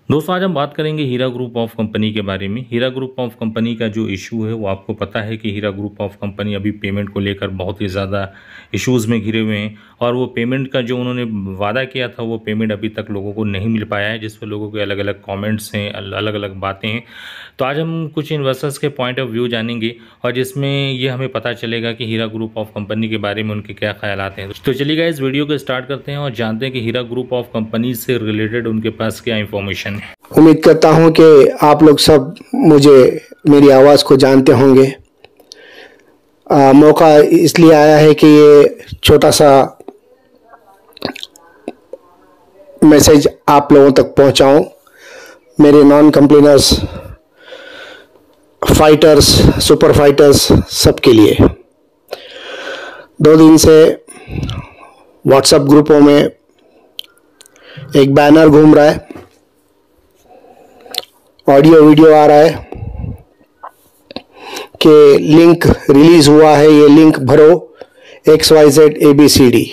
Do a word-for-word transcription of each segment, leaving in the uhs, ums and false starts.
दोस्तों आज हम बात करेंगे हीरा ग्रुप ऑफ कंपनी के बारे में। हीरा ग्रुप ऑफ कंपनी का जो इशू है वो आपको पता है कि हीरा ग्रुप ऑफ कंपनी अभी पेमेंट को लेकर बहुत ही ज़्यादा इश्यूज़ में घिरे हुए हैं और वो पेमेंट का जो उन्होंने वादा किया था वो पेमेंट अभी तक लोगों को नहीं मिल पाया है, जिस पर लोगों के अलग अलग कमेंट्स हैं, अलग अलग बातें हैं। तो आज हम कुछ इन्वेस्टर्स के पॉइंट ऑफ व्यू जानेंगे और जिसमें ये हमें पता चलेगा कि हीरा ग्रुप ऑफ कंपनी के बारे में उनके क्या ख्यालात हैं। तो चलिएगा इस वीडियो को स्टार्ट करते हैं और जानते हैं कि हीरा ग्रुप ऑफ कंपनी से रिलेटेड उनके पास क्या इंफॉर्मेशन है। उम्मीद करता हूं कि आप लोग सब मुझे मेरी आवाज़ को जानते होंगे। आ, मौका इसलिए आया है कि ये छोटा सा मैसेज आप लोगों तक पहुंचाऊं, मेरे non complainers, fighters, super fighters सबके लिए। दो दिन से व्हाट्सएप ग्रुपों में एक बैनर घूम रहा है, ऑडियो वीडियो आ रहा है कि लिंक रिलीज हुआ है, ये लिंक भरो X Y Z A B C D.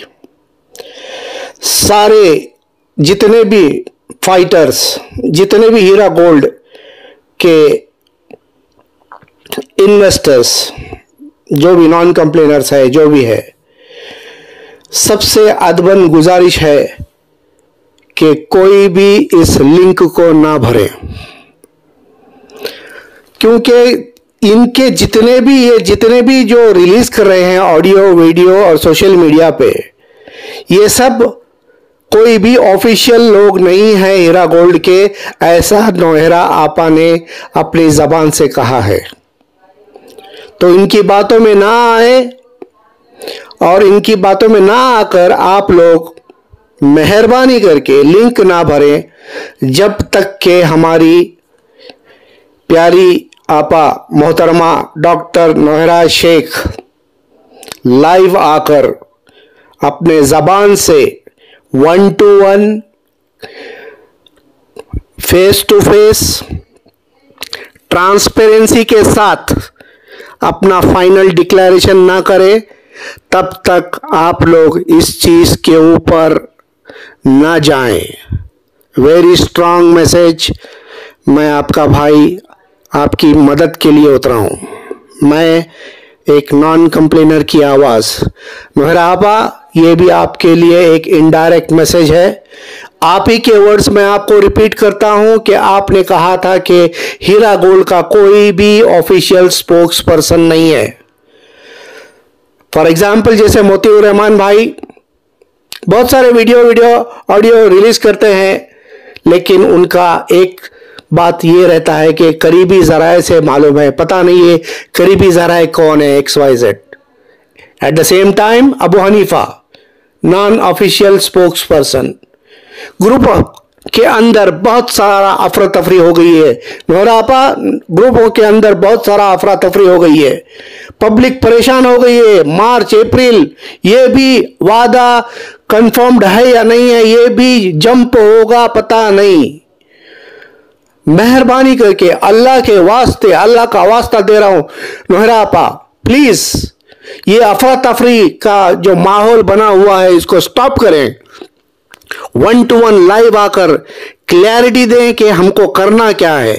सारे जितने भी फाइटर्स, जितने भी हीरा गोल्ड के इन्वेस्टर्स, जो भी नॉन कंप्लेनर्स है, जो भी है, सबसे अदबन गुजारिश है कि कोई भी इस लिंक को ना भरे, क्योंकि इनके जितने भी ये जितने भी जो रिलीज कर रहे हैं ऑडियो वीडियो और सोशल मीडिया पे, ये सब कोई भी ऑफिशियल लोग नहीं है हीरा गोल्ड के, ऐसा नौहरा आपा ने अपनी जबान से कहा है। तो इनकी बातों में ना आए और इनकी बातों में ना आकर आप लोग मेहरबानी करके लिंक ना भरें जब तक के हमारी प्यारी आपा मोहतरमा डॉक्टर नौहरा शेख लाइव आकर अपने ज़बान से one to one, face to face, transparency के साथ अपना फाइनल डिक्लेरेशन ना करे, तब तक आप लोग इस चीज़ के ऊपर ना जाएं। Very strong message. मैं आपका भाई आपकी मदद के लिए उतरा हूं। मैं एक नॉन कंप्लेनर की आवाज़। नौहरा आपा, ये भी आपके लिए एक इनडायरेक्ट मैसेज है। आप ही के वर्ड्स में आपको रिपीट करता हूं कि आपने कहा था कि हीरा गोल्ड का कोई भी ऑफिशियल स्पोक्स पर्सन नहीं है। फॉर एग्जाम्पल, जैसे मोतीउर रहमान भाई बहुत सारे वीडियो वीडियो ऑडियो रिलीज करते हैं, लेकिन उनका एक बात ये रहता है कि करीबी ज़राए से मालूम है, पता नहीं ये करीबी ज़राए कौन है, X Y Z. At the same time Abu Hanifa non official spokesperson. Group के अंदर बहुत सारा अफरा तफरी हो गई है। नौहरा आपा, ग्रुपों के अंदर बहुत सारा अफरा तफरी हो गई है, पब्लिक परेशान हो गई है। मार्च अप्रैल ये भी वादा कंफर्म्ड है या नहीं है, ये भी जंप होगा पता नहीं। मेहरबानी करके अल्लाह के वास्ते, अल्लाह का वास्ता दे रहा हूं नौहरा आपा, प्लीज ये अफरा तफरी का जो माहौल बना हुआ है इसको स्टॉप करें। वन टू वन लाइव आकर क्लैरिटी दें कि हमको करना क्या है।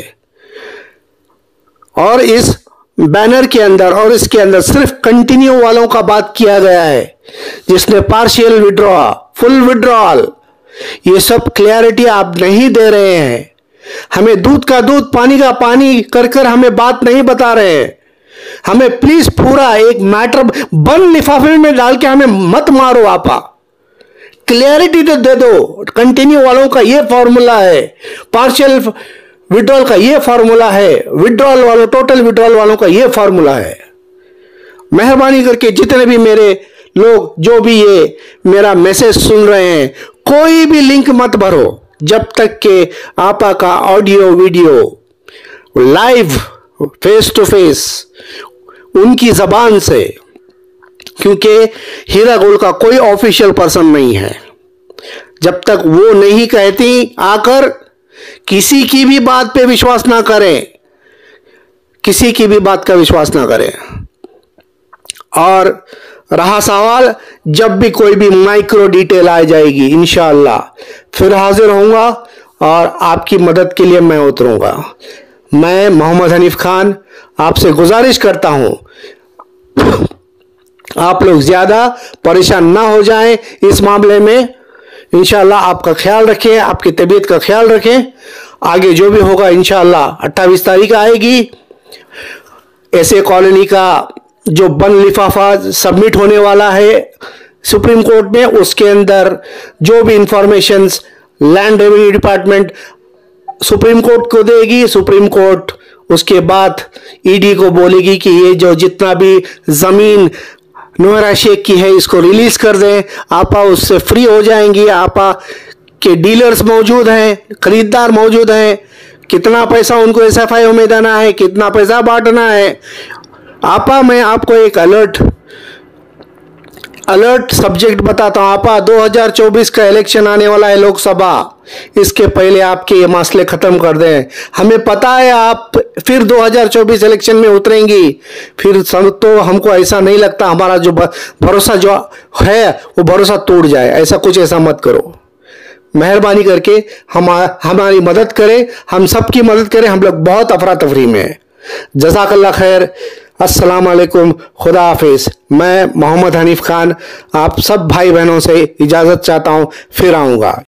और इस बैनर के अंदर और इसके अंदर सिर्फ कंटिन्यू वालों का बात किया गया है, जिसने पार्शियल विड्रॉ, फुल विड्रॉल, ये सब क्लैरिटी आप नहीं दे रहे हैं। हमें दूध का दूध, पानी का पानी कर कर हमें बात नहीं बता रहे हैं। हमें प्लीज पूरा एक मैटर बंद लिफाफे में डाल के हमें मत मारो आपा, क्लियरिटी तो दे दो। कंटिन्यू वालों का ये फॉर्मूला है, पार्शियल विड्रॉल का ये फॉर्मूला है, विड्रॉल वालों, टोटल विड्रॉल वालों का ये फॉर्मूला है। मेहरबानी करके जितने भी मेरे लोग जो भी ये मेरा मैसेज सुन रहे हैं, कोई भी लिंक मत भरो जब तक के आपा का audio video live face to face उनकी जबान से, क्योंकि हीरा गोल्ड का कोई ऑफिशियल पर्सन नहीं है। जब तक वो नहीं कहती आकर, किसी की भी बात पे विश्वास ना करें, किसी की भी बात का विश्वास ना करें। और रहा सवाल, जब भी कोई भी माइक्रो डिटेल आ जाएगी इंशाअल्लाह फिर हाजिर होऊंगा और आपकी मदद के लिए मैं उतरूंगा। मैं मोहम्मद हनीफ खान आपसे गुजारिश करता हूं, आप लोग ज़्यादा परेशान ना हो जाएं इस मामले में। इंशाअल्लाह आपका ख्याल रखें, आपकी तबीयत का ख्याल रखें। आगे जो भी होगा इंशाअल्लाह अट्ठाईस तारीख आएगी, ऐसे कॉलोनी का जो बन लिफाफा सबमिट होने वाला है सुप्रीम कोर्ट में, उसके अंदर जो भी informations land revenue department supreme court को देगी, सुप्रीम कोर्ट उसके बाद ईडी को बोलेगी कि ये जो जितना भी जमीन नोएरा शेख की है इसको रिलीज कर दें। आपा उससे फ्री हो जाएंगी। आपा के डीलर्स मौजूद हैं, खरीदार मौजूद हैं, कितना पैसा उनको एस एफ आई ओ में देना है, कितना पैसा बांटना है। आपा मैं आपको एक अलर्ट अलर्ट सब्जेक्ट बताता हूं। आपा दो हज़ार चौबीस का इलेक्शन आने वाला है लोकसभा, इसके पहले आपके ये मसले खत्म कर दें। हमें पता है आप फिर दो हज़ार चौबीस इलेक्शन में उतरेंगी, फिर तो हमको ऐसा नहीं लगता हमारा जो भरोसा जो है वो भरोसा टूट जाए। ऐसा कुछ ऐसा मत करो, मेहरबानी करके हम हमारी मदद करें, हम सबकी मदद करें। हम लोग बहुत अफरा तफरी में हैं। जज़ाकल्लाह खैर। अस्सलाम वालेकुम, खुदा हाफिज़। मैं मोहम्मद हनीफ खान आप सब भाई बहनों से इजाज़त चाहता हूँ, फिर आऊँगा।